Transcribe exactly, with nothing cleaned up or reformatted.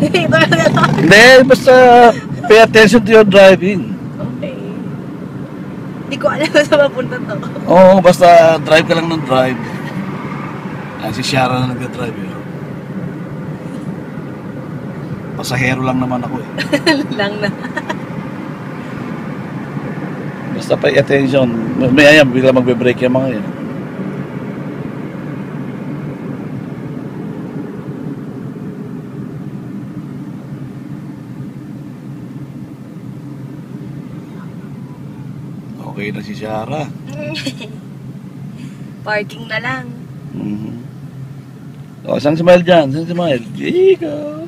Ito na lang. Hindi, basta pay attention to your driving. Okay. Hindi ko alam kung saan mapunta to. Oo, basta drive ka lang ng drive. Ah, si Shara na nag-drive eh. Pasahero lang naman ako eh. Lang na. Basta pay attention. May ayan, bigla magbe-break yung mga yan. Okay na si Shara. Parking na lang. Mm-hmm. O, saan si Smile dyan? Saan si Smile? Chico!